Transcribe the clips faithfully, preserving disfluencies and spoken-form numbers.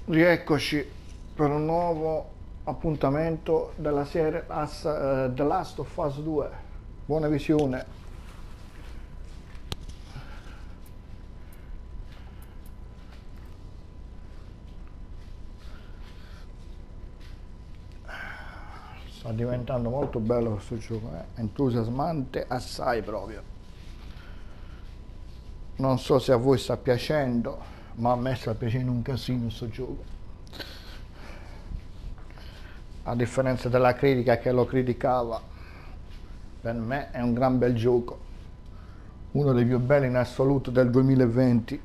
Rieccoci per un nuovo appuntamento della serie As- eh, The Last of Us due. Buona visione. Sta diventando molto bello questo gioco, eh? Entusiasmante assai proprio. Non so se a voi sta piacendo, ma a me sta piacendo un casino questo gioco. A differenza della critica che lo criticava, per me è un gran bel gioco. Uno dei più belli in assoluto del duemilaventi.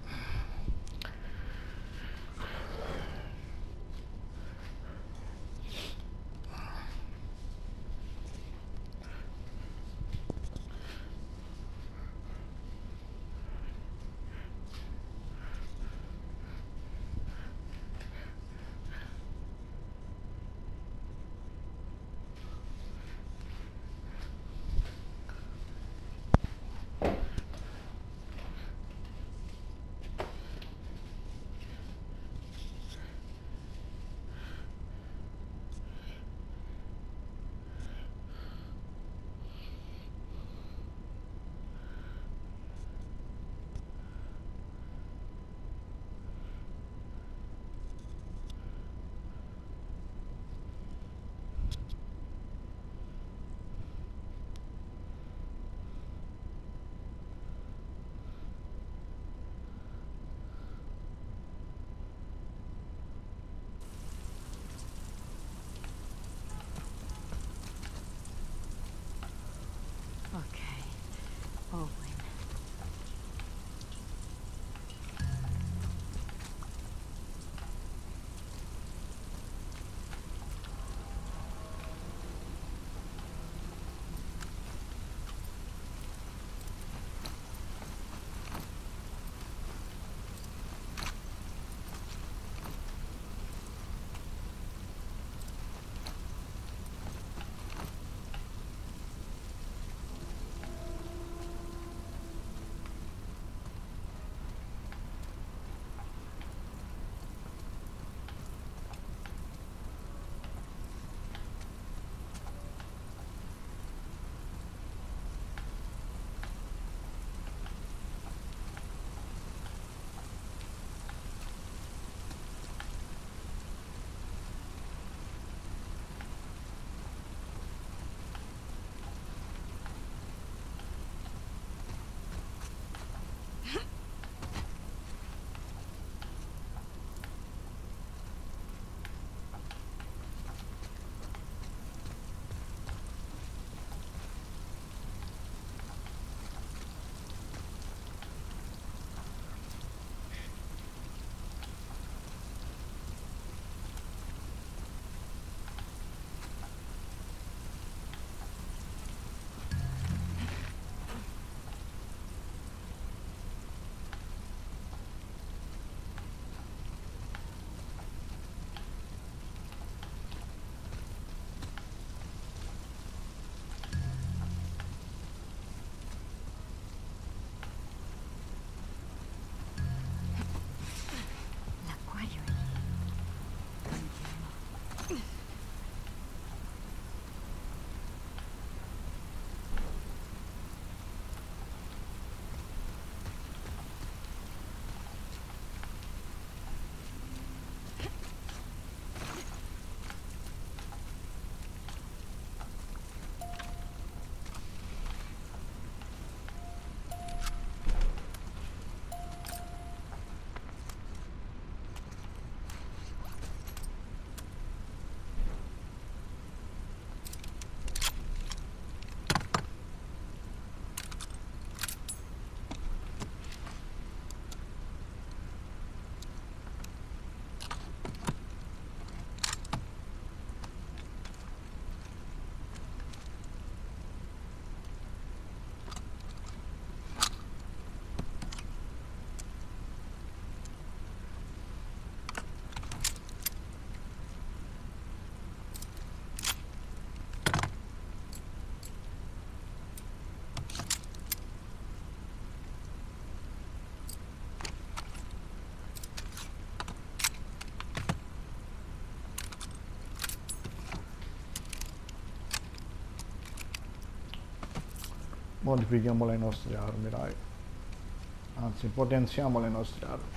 modifichiamo le nostre armi, dai. Anzi, potenziamo le nostre armi.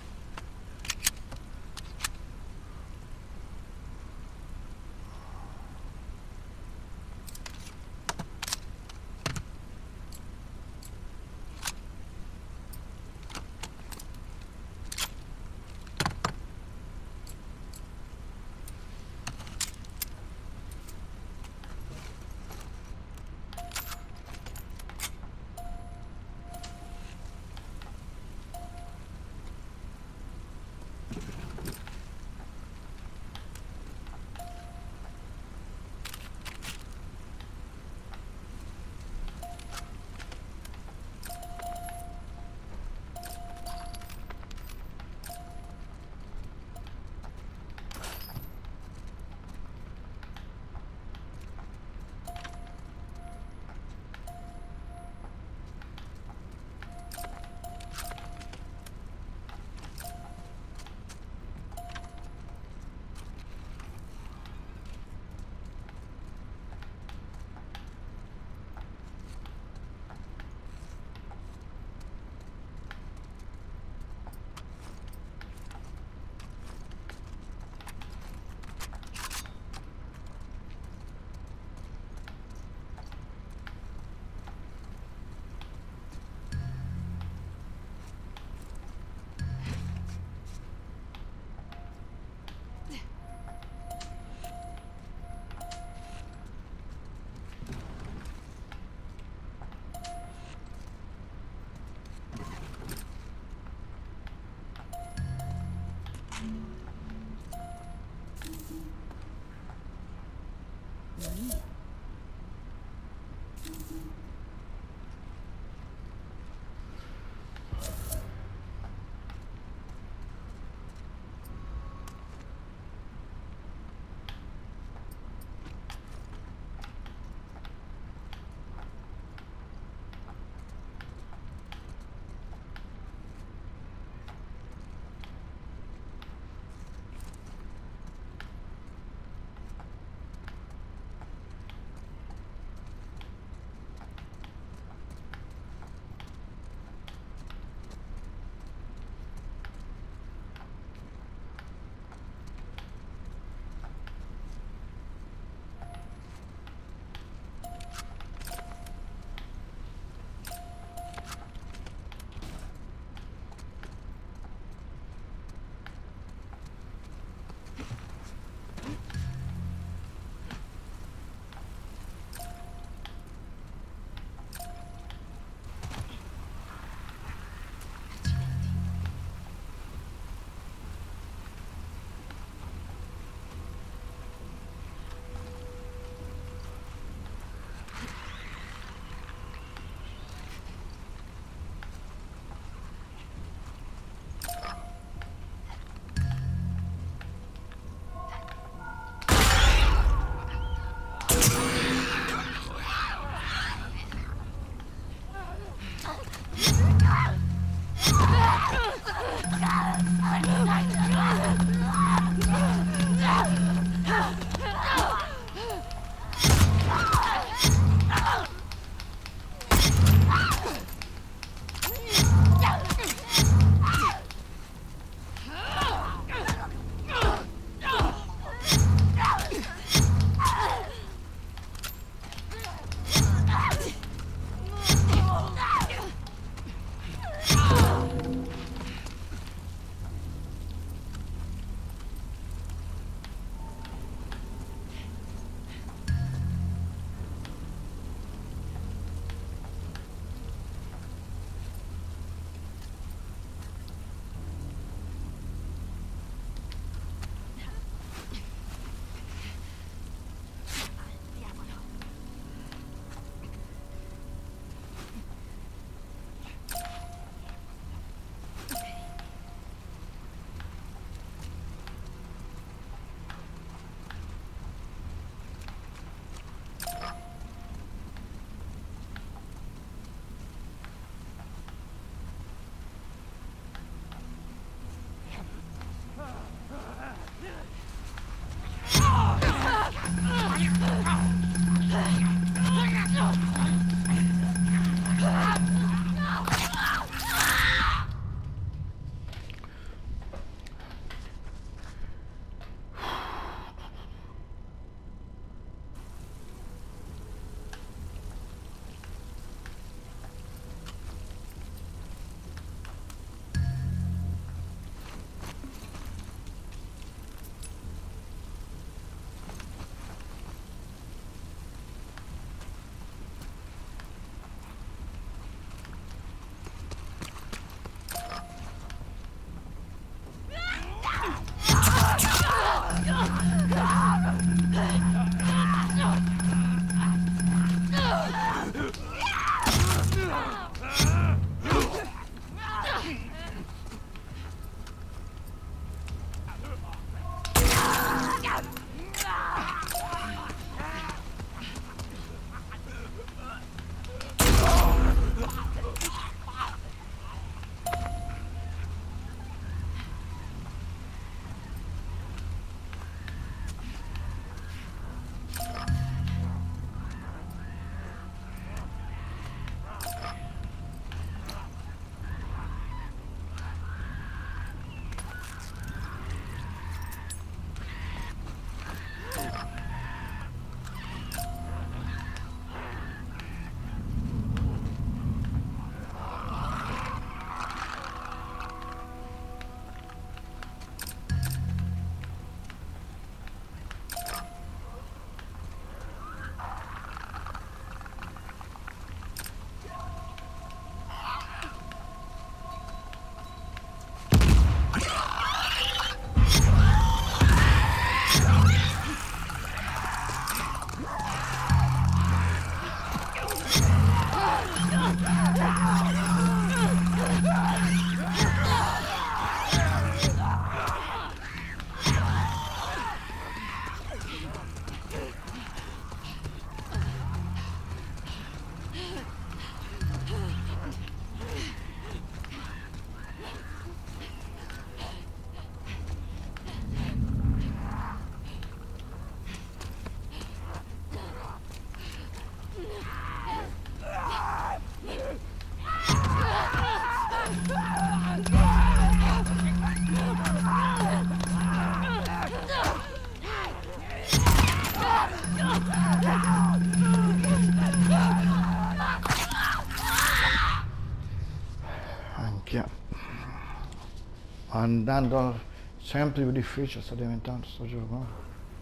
andando sempre più difficile, sta diventando sto gioco.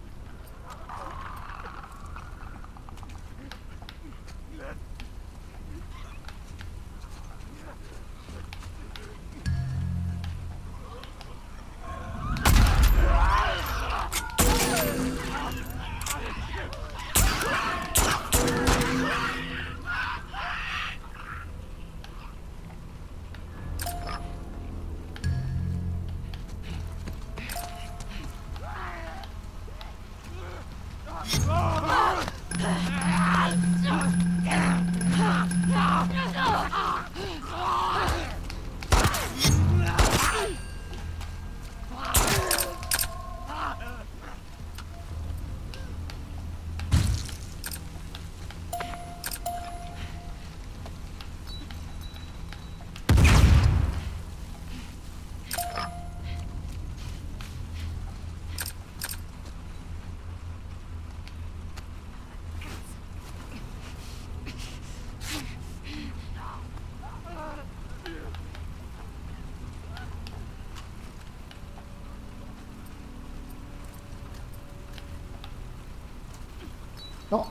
No.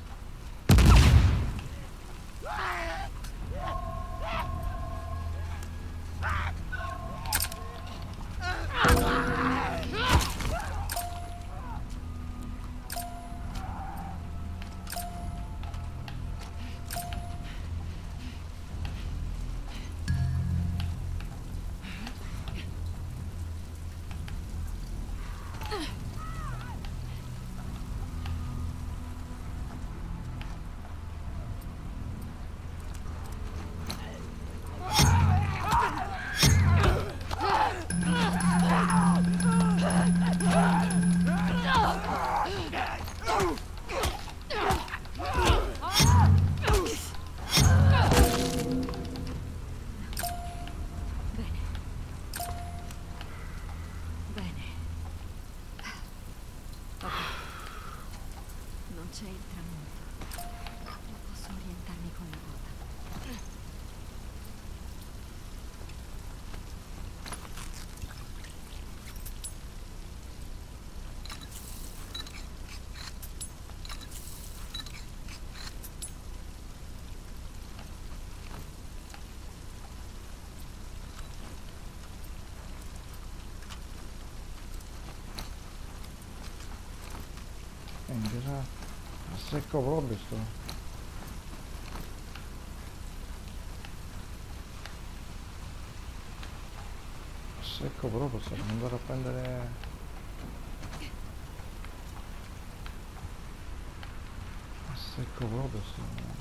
C'è il tramonto. Posso orientarmi con la ruota. Quindi sa, a secco proprio sto. A secco proprio sto, devo andare a prendere. A secco proprio sto.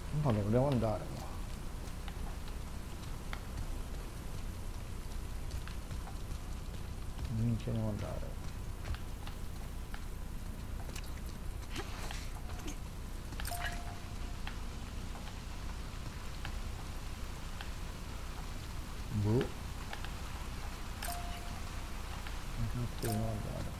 No, dove devo andare? No. Minchia, devo andare. Boh. Non devo andare.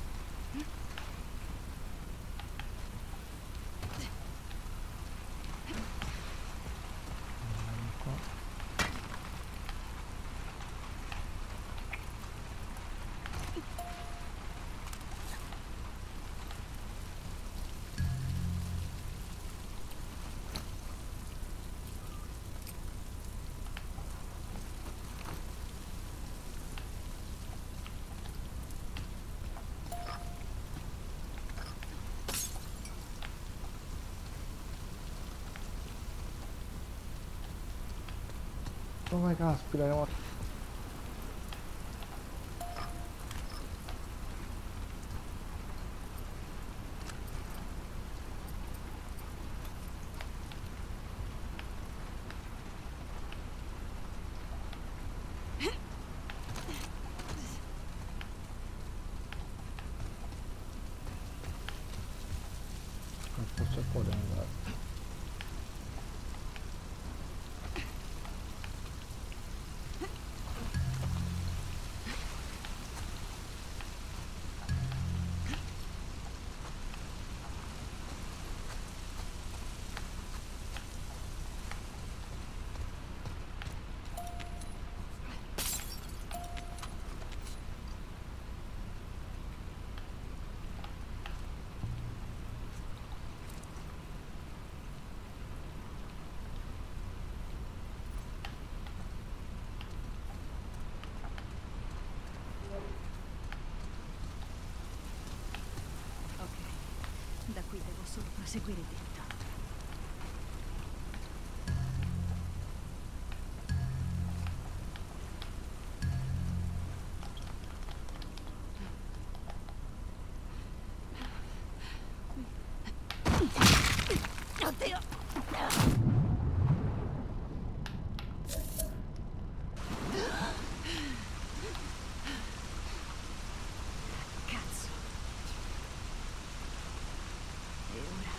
Dove caspita, devo... Forse qua devo andare. Da qui devo solo proseguire dritto. Oddio! Cazzo. E ora?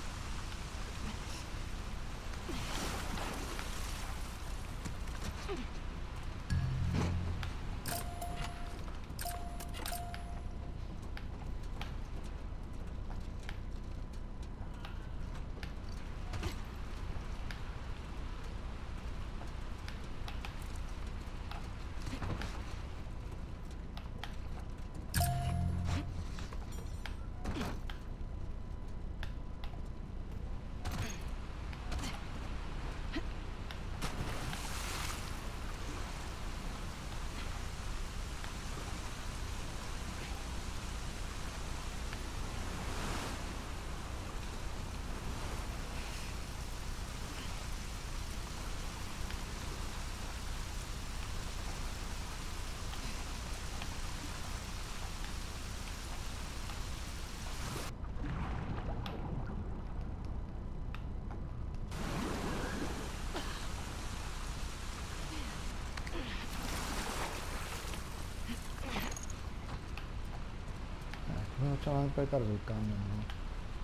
Non c'è una aspettare sul camion, no?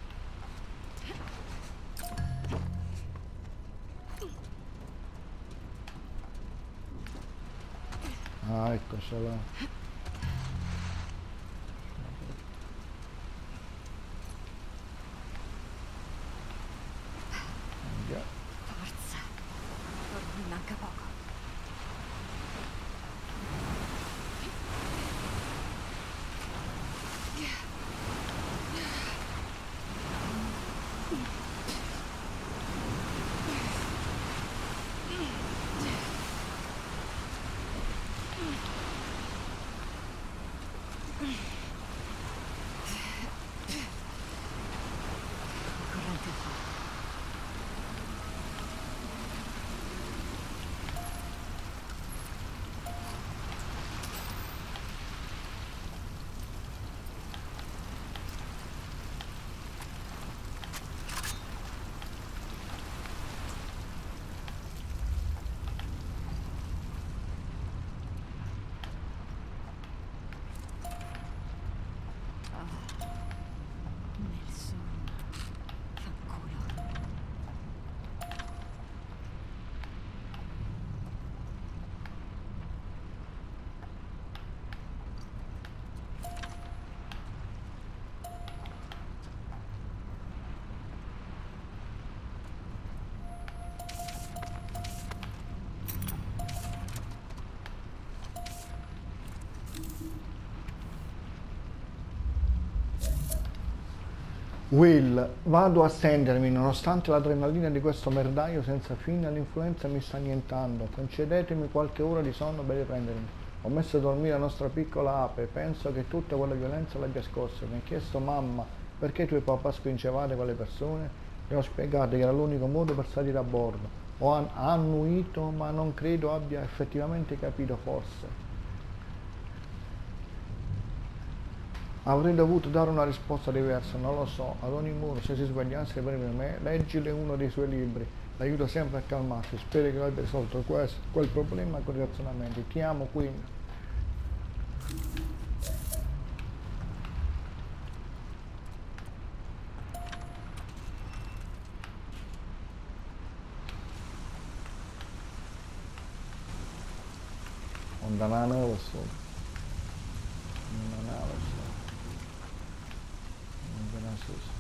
Ah, eccocelo. Forza. Ora mi manca poco. Will, vado a stendermi, nonostante l'adrenalina di questo merdaio senza fine, l'influenza mi sta annientando. Concedetemi qualche ora di sonno per riprendermi. Ho messo a dormire la nostra piccola ape, penso che tutta quella violenza l'abbia scossa. Mi ha chiesto mamma, perché tu e papà spingevate quelle persone? Le ho spiegato che era l'unico modo per salire a bordo. Ho an- annuito, ma non credo abbia effettivamente capito, forse. Avrei dovuto dare una risposta diversa, non lo so. Ad ogni modo, se si svegliasse per me, leggile uno dei suoi libri. L'aiuta sempre a calmarsi. Spero che abbia risolto questo, quel problema con i razionamenti. Ti amo, Queen. Onda una nave solo. Una nave solo. Non ve ne so.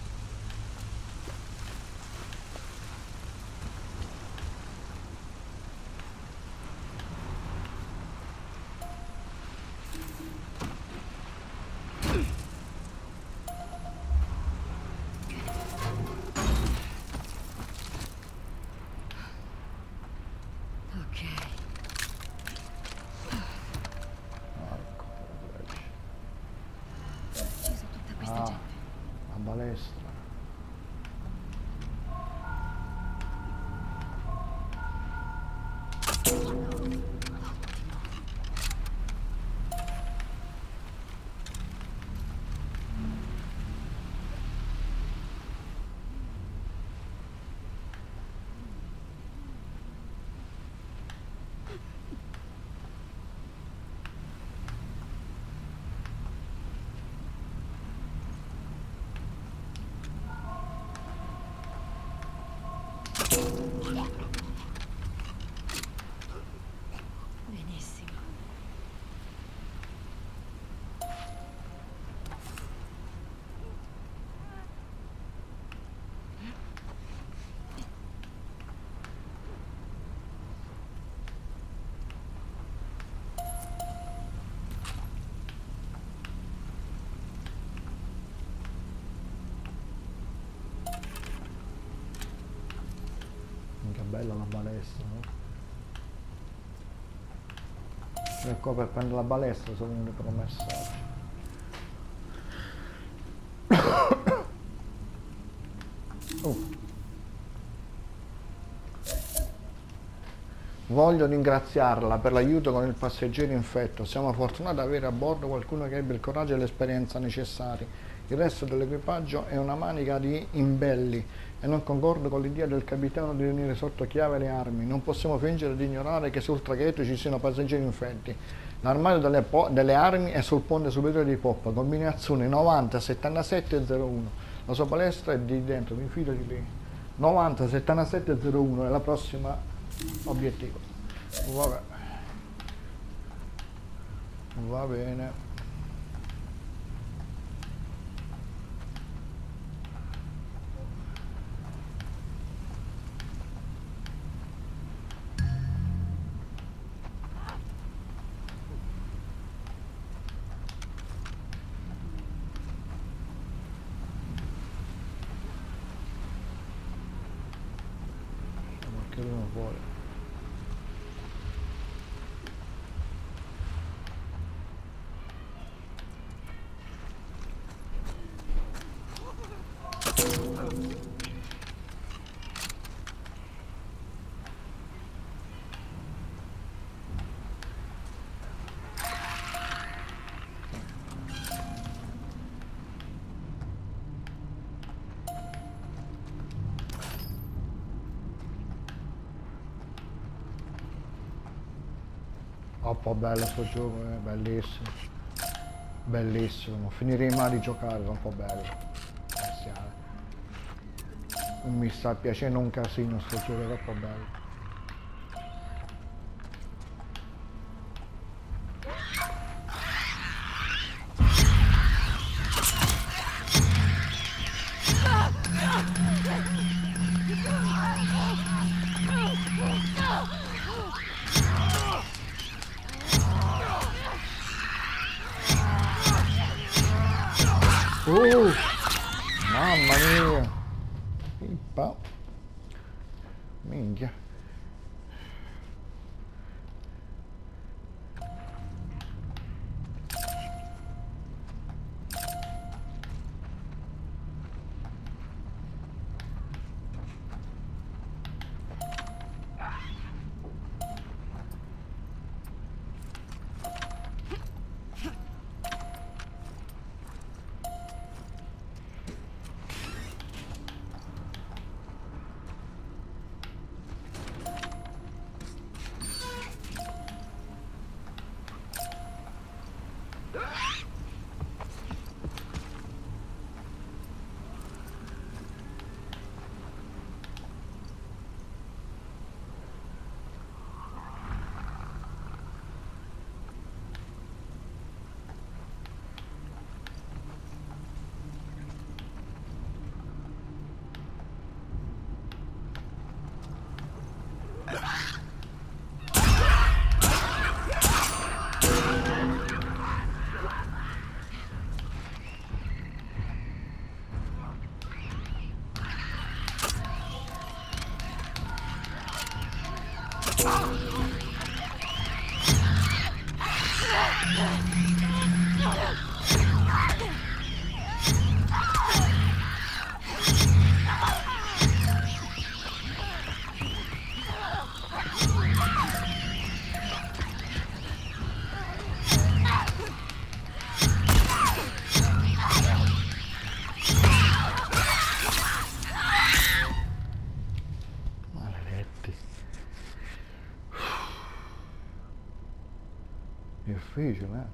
Balestra. Benissimo. Che bella la balestra, no? Ecco, per prendere la balestra sono venuti per un messaggio. Oh. Voglio ringraziarla per l'aiuto con il passeggero infetto. Siamo fortunati ad avere a bordo qualcuno che abbia il coraggio e l'esperienza necessari. Il resto dell'equipaggio è una manica di imbelli e non concordo con l'idea del capitano di tenere sotto chiave le armi. Non possiamo fingere di ignorare che sul traghetto ci siano passeggeri infetti. L'armadio delle, delle armi è sul ponte superiore di poppa, combinazione novanta settantasette zero uno. La sua palestra è di dentro, mi fido di lei. novanta settantasette zero uno è la prossima obiettivo. Vabbè. Va bene. Che uno vuole. Troppo bello sto gioco, è bellissimo. Bellissimo, non finirei mai di giocare, troppo bello. Bestiale. Mi sta piacendo un casino sto gioco, è troppo bello. Oh, mamma mia. Minchia. Difficile, eh?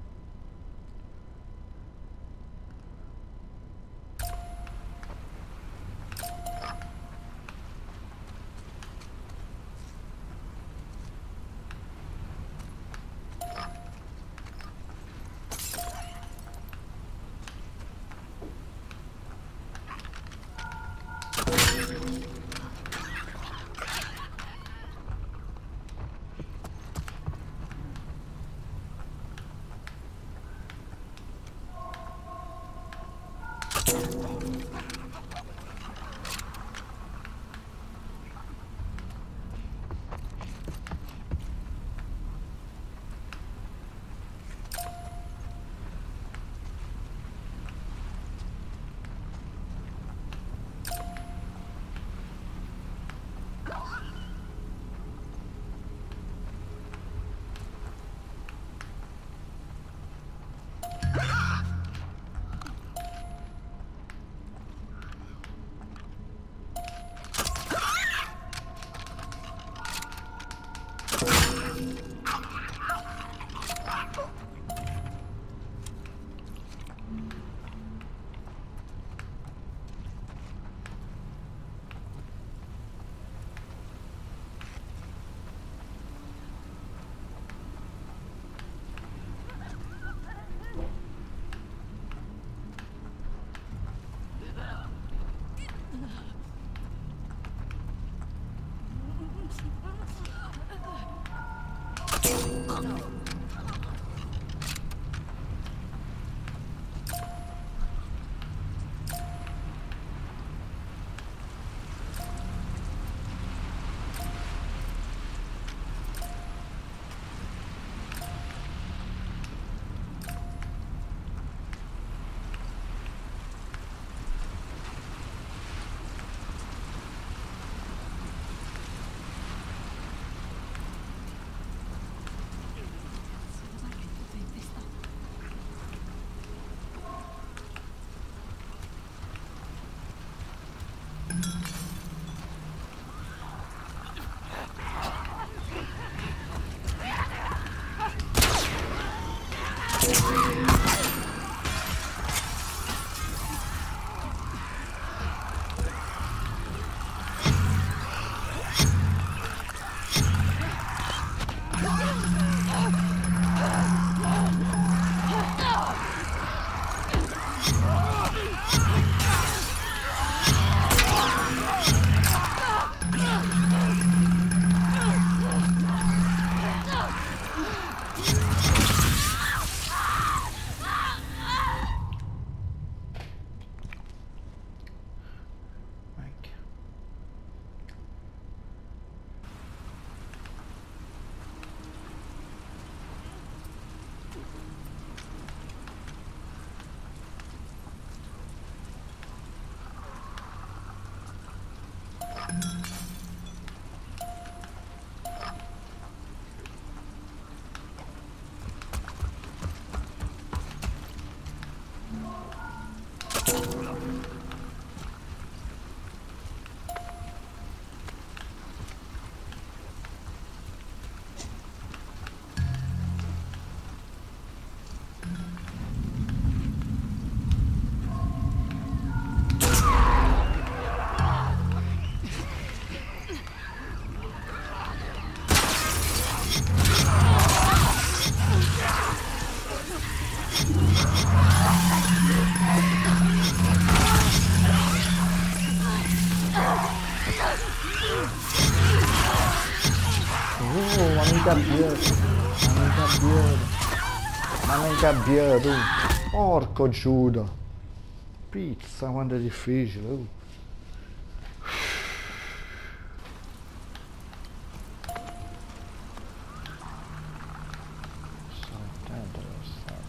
Oh, ma non incabbiato, ma non incabbiato, ma non incabbiato, porco Giuda, pizza quanto è difficile, oh. Sto attento, devo stare.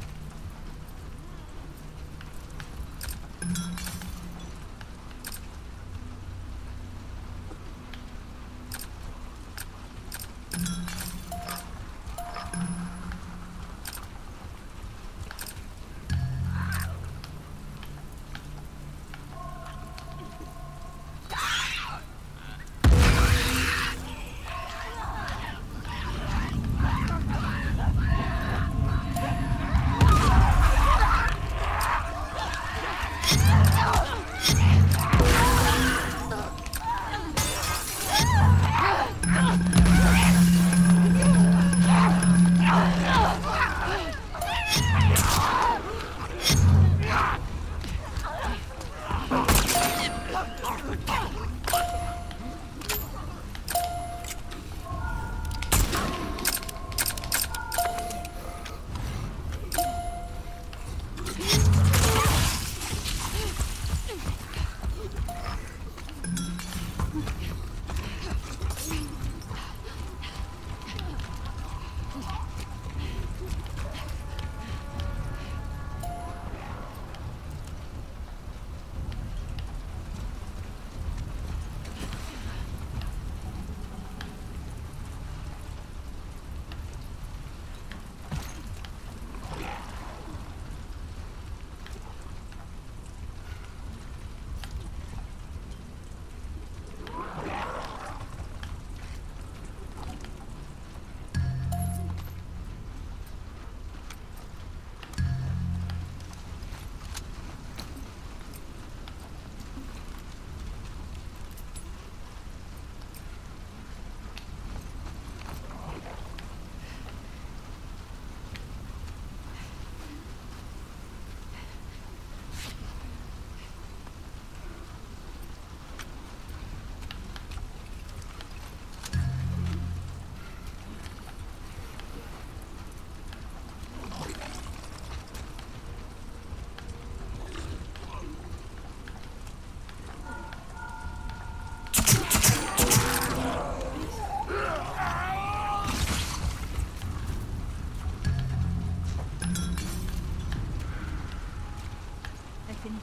È finita?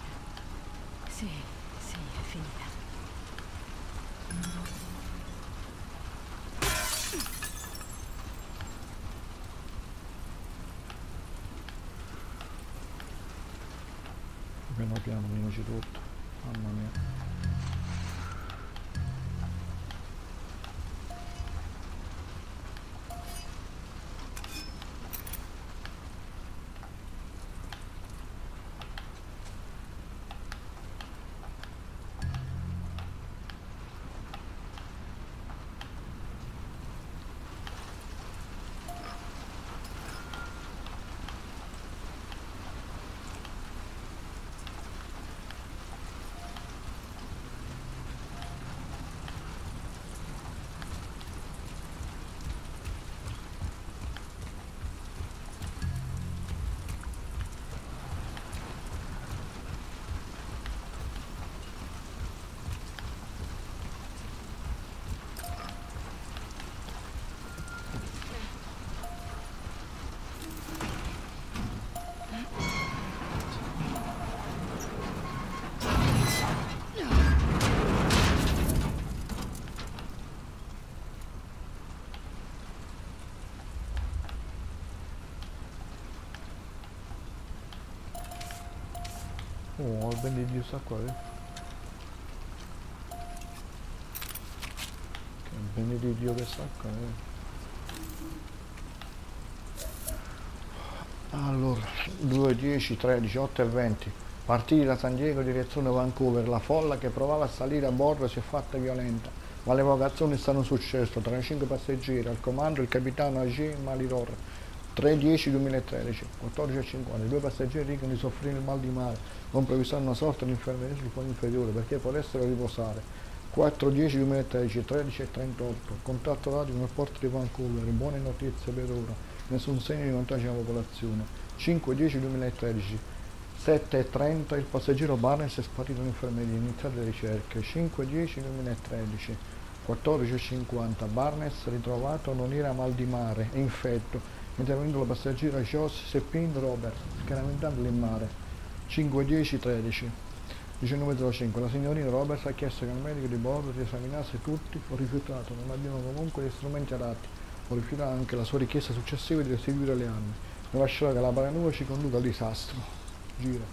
Sì, sì, è finita. Piano piano, minuci tutto, mamma mia. Oh, il bene di Dio sta qua, eh? Che bene di Dio che sta qua, eh? Allora, due, dieci, tredici, otto e venti. Partiti da San Diego direzione Vancouver. La folla che provava a salire a bordo si è fatta violenta, ma le evacuazioni stanno successo. Tra i cinque passeggeri, al comando il capitano A G Malidor. tre dieci duemilatredici, quattordici e cinquanta. I due passeggeri dicono di soffrire il mal di mare, non previsando una sorta di infermeria sul fondo inferiore perché potessero riposare. quattro dieci duemilatredici, tredici e trentotto, contatto radio nel porto di Vancouver, buone notizie per ora, nessun segno di contagio nella popolazione. cinque dieci duemilatredici, sette e trenta, il passeggero Barnes è sparito all'infermeria, iniziate le ricerche. cinque dieci duemilatredici, quattordici e cinquanta, Barnes ritrovato non era mal di mare, è infetto, intervenuto la passeggera Joss Seppin Robert, scaramentandolo in mare. cinque dieci tredici, diciannove zero cinque, la signorina Roberts ha chiesto che il medico di bordo ti esaminasse tutti, ho rifiutato, non abbiamo comunque gli strumenti adatti, ho rifiutato anche la sua richiesta successiva di restituire le armi, mi lascerà che la paranoia ci conduca al disastro. Gira.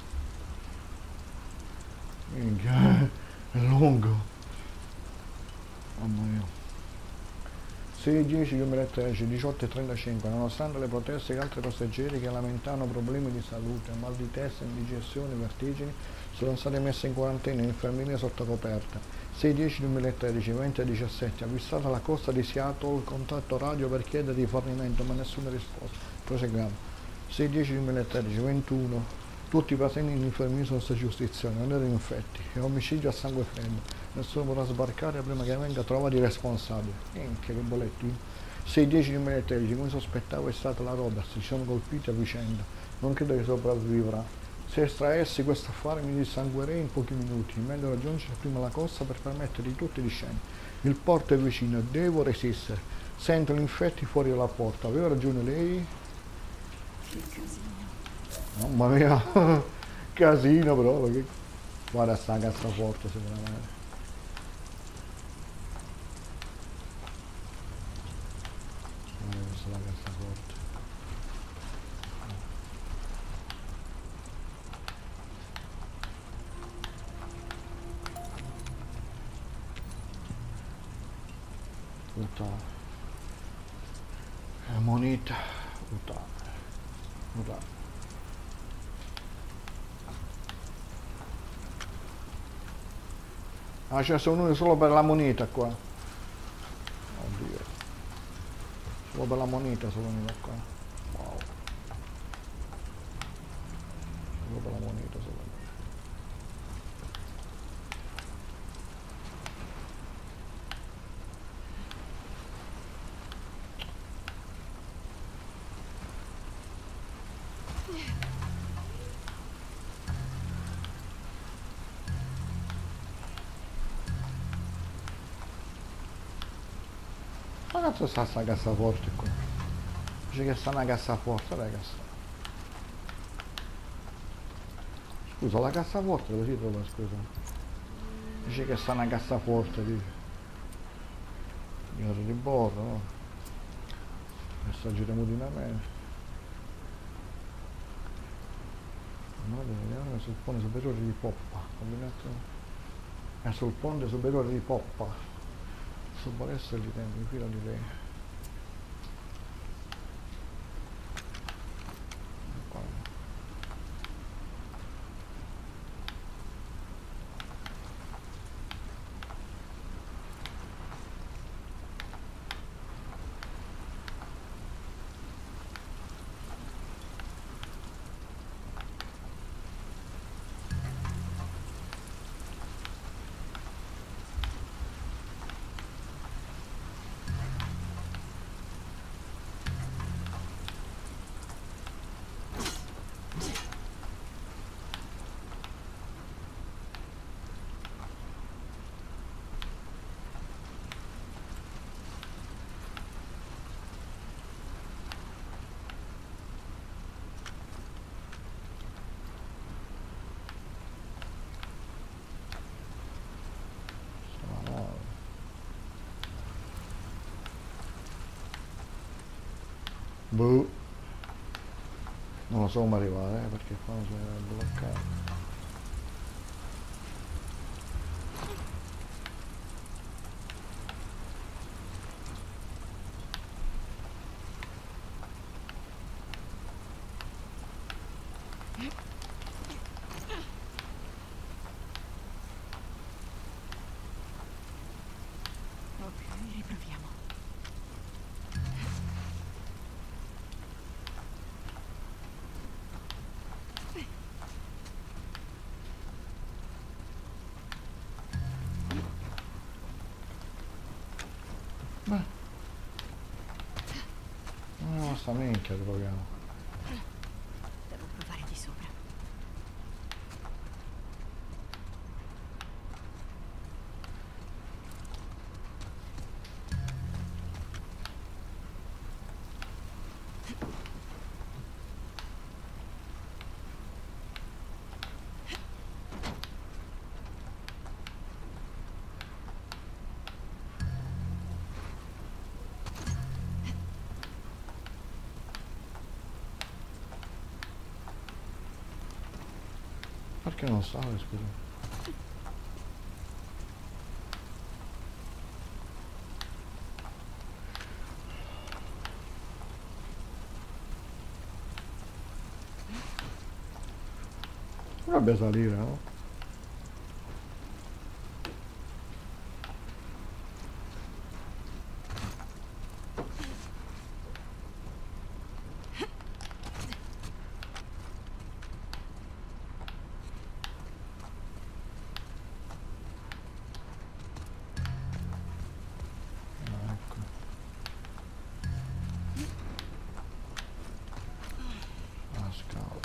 Minchia, è lungo. Mamma mia. sei dieci duemilatredici, diciotto e trentacinque, nonostante le proteste di altri passeggeri che lamentavano problemi di salute, mal di testa, indigestione, vertigini, sono state messe in quarantena in infermeria sotto coperta. sei dieci duemilatredici, venti e diciassette, avvistata alla costa di Seattle, contatto radio per chiedere rifornimento, ma nessuna risposta. Proseguiamo. sei dieci duemilatredici, ventuno, tutti i pazienti in infermeria sono stati giustiziati, non erano infetti, è omicidio a sangue freddo, nessuno potrà sbarcare prima che venga trovato il responsabile. Minchia che bolettino. sei dieci duemilatredici, come sospettavo è stata la Roberts, ci sono colpiti a vicenda, non credo che sopravvivrà. Se estraessi questo affare mi dissanguerei in pochi minuti, meglio raggiungere prima la costa per permettere di tutti di scendere. Il porto è vicino, devo resistere. Sento gli infetti fuori dalla porta, aveva ragione lei? Che casino. Mamma mia, casino proprio. Che... Guarda sta cassaforte sicuramente. Guarda questa è la cassaforte. Tutta è moneta, tutta, tutta. Ah, c'è uno solo per la moneta qua. Oddio. Solo per la moneta solo unita qua. Wow. Solo per la moneta solo. Ma cazzo sta sta cassaforte qua? Dice che sta una cassaforte, ragazzi. Scusa, la cassaforte dove si trova, scusa? Dice che sta una cassaforte, dice. Signore di bordo, no? Messaggi temuti da me. È sul ponte superiore di Poppa. È sul ponte superiore di Poppa. Sul palestra di tempo, in fila di lei. Boh. Non lo so come arrivare, eh, perché qua non c'è bloccato. Ok, riproviamo. Beh. No, sta minchia troviamo. Devo provare di sopra. Perché non sale, scusa? Dovrebbe salire, no? Ah, ecco. La scala.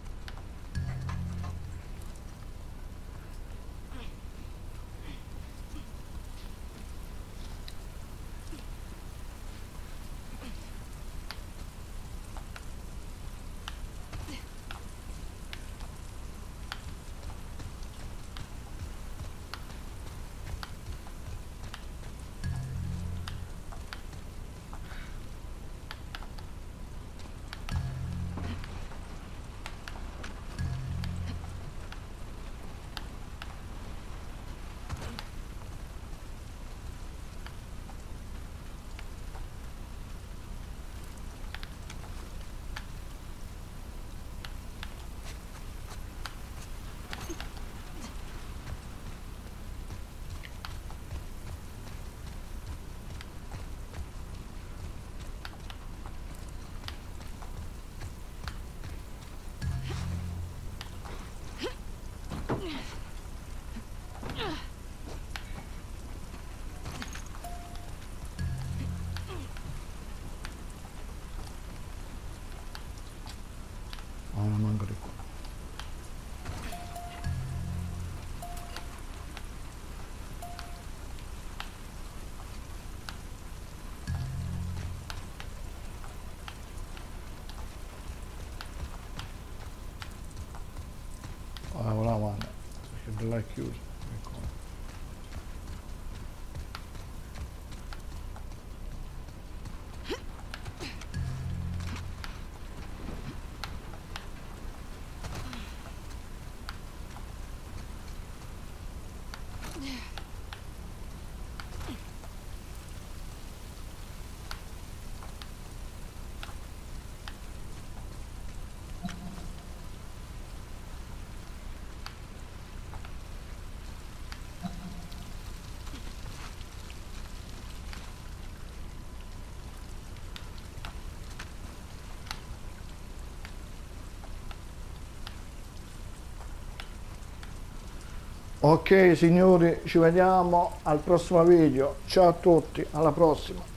Ah, non manco di qua. Ah, la mano, perché de là è chiuso. Ecco. Ok signori, ci vediamo al prossimo video. Ciao a tutti, alla prossima.